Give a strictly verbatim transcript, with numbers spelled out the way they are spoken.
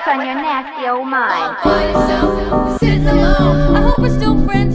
on your nasty old mind? All by yourself, sitting alone. I hope we're still friends.